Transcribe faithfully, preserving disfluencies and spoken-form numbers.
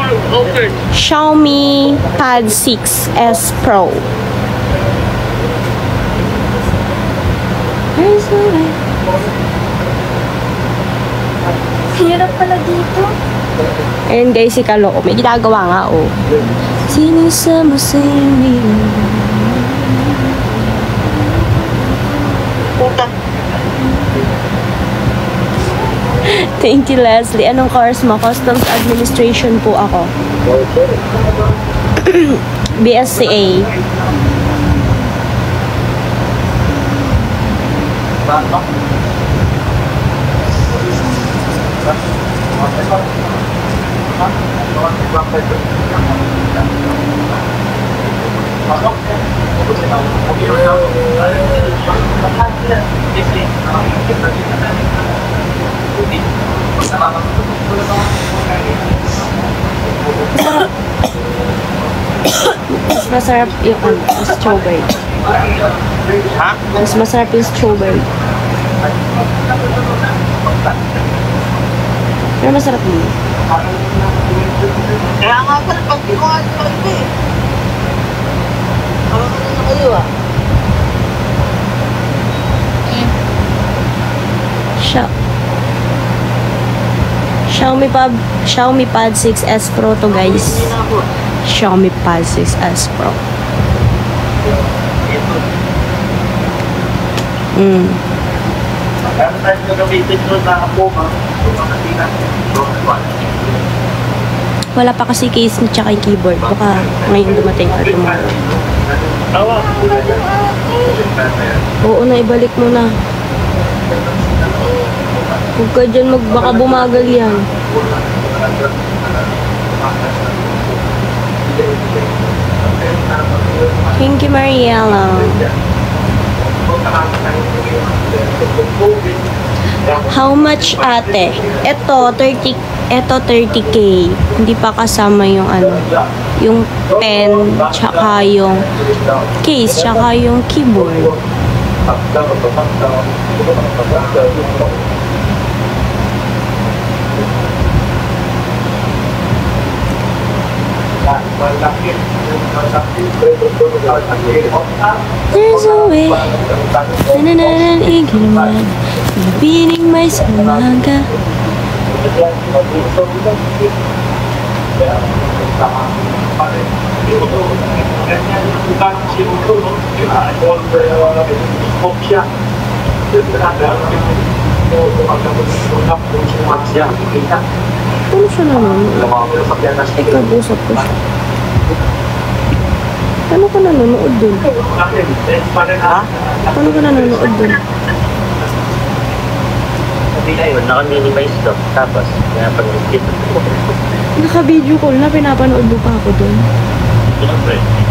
Xiaomi Pad six S Pro. Hirap pala dito. Ayun guys, si Kalo. May ginagawa nga, oh. Sinisama sa inyo. Thank you, Leslie. Anong course mo? Customs Administration po ako. B S C A. Mas masarap yung ano, strawberry. Ha? Mas masarap yung strawberry. Pero masarap din. Kaya nga pa, pag di ko nga ito eh. Ano na na kayo ah? Siya. Xiaomi Pad, Xiaomi Pad six S Pro to guys. Xiaomi Pad six S Pro. Mm. Kaya tayo gagamitin doon na ako ma. Wala pa kasi case ni tsaka yung keyboard. Baka ngayon dumating or tomorrow. Oo na, ibalik mo na. Huwag ka dyan mag, baka bumagal yan. Thank you, Mariela. How much, ate? Ito, thirty, ito thirty K. Hindi pa kasama yung ano, yung pen, tsaka yung case, tsaka yung keyboard. There's a way. Nanananan iginaman. Ibining may salaga. Ano siya nanonood? Eh, kabusap ko siya. Paano ka nanonood dun? Ha? Paano ka nanonood dun? Sabi na yun, naka-minimize to. Tapos, pinapanood dito. Naka-video call na, pinapanood mo pa ako dun. Siyempre.